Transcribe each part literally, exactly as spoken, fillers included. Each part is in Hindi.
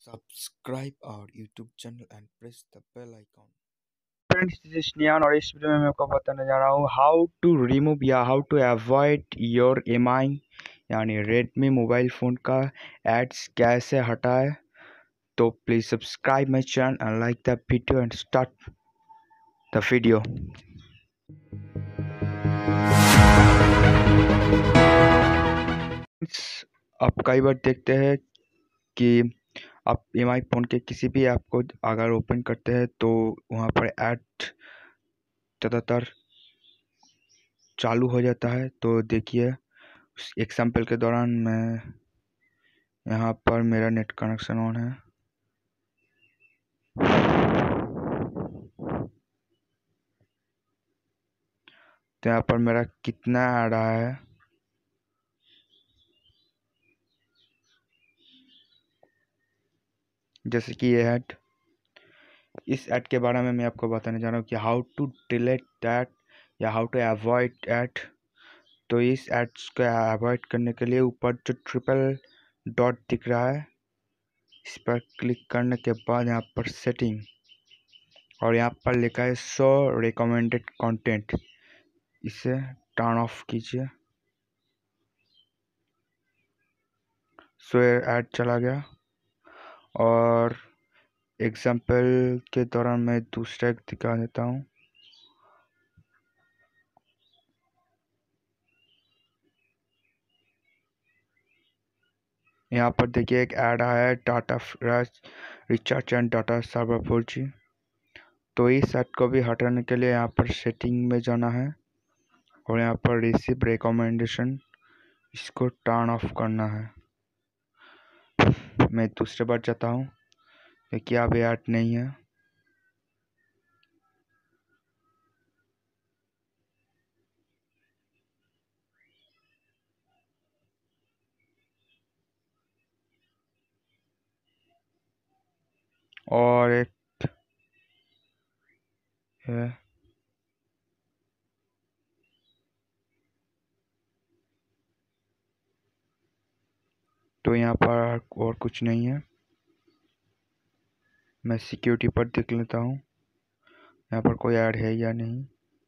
Subscribe our YouTube channel and press the bell icon. Friends this is नियान और इस वीडियो में मैं आपको बताने जा रहा हूँ हाउ टू रिमूव या how to avoid your M I यानी रेडमी मोबाइल फ़ोन का एड्स कैसे हटाए। तो please subscribe my channel and like the video and start the video. आप कई बार देखते हैं कि आप एम आई फ़ोन के किसी भी ऐप को अगर ओपन करते हैं तो वहाँ पर ऐड ज़्यादातर चालू हो जाता है। तो देखिए उस एग्जाम्पल के दौरान मैं यहाँ पर मेरा नेट कनेक्शन ऑन है। तो यहाँ पर मेरा कितना आ रहा है, जैसे कि ये ऐड, इस ऐड के बारे में मैं आपको बताने जा रहा हूँ कि हाउ टू डिलीट दैट या हाउ टू अवॉइड ऐड। तो इस एड्स को अवॉइड करने के लिए ऊपर जो ट्रिपल डॉट दिख रहा है इस पर क्लिक करने के बाद यहाँ पर सेटिंग और यहाँ पर लिखा है शो रिकमेंडेड कंटेंट, इसे टर्न ऑफ कीजिए। सो ऐड चला गया और एग्जाम्पल के दौरान मैं दूसरा एक दिखा देता हूँ। यहाँ पर देखिए एक ऐड आया है Tata recharge and data server four G. तो इस ऐड को भी हटाने के लिए यहाँ पर सेटिंग में जाना है और यहाँ पर रिसीव रिकमेंडेशन, इसको टर्न ऑफ करना है। मैं दूसरे बार जाता हूँ क्योंकि अब ऐड नहीं है। और एक है तो यहाँ पर और कुछ नहीं है। मैं सिक्योरिटी पर देख लेता हूँ यहाँ पर कोई ऐड है या नहीं।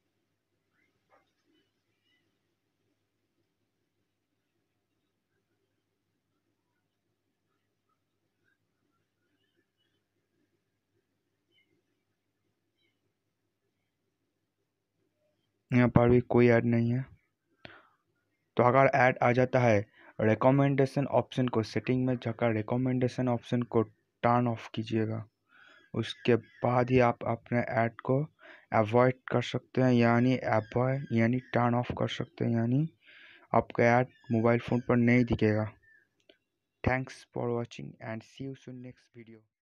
यहाँ पर भी कोई ऐड नहीं है। तो अगर ऐड आ जाता है रिकमेंडेशन ऑप्शन को सेटिंग में जाकर रिकमेंडेशन ऑप्शन को टर्न ऑफ कीजिएगा। उसके बाद ही आप अपने ऐड को अवॉइड कर सकते हैं, यानी अवॉइड यानी टर्न ऑफ कर सकते हैं, यानी आपका ऐड मोबाइल फ़ोन पर नहीं दिखेगा। Thanks for watching and see you soon next video.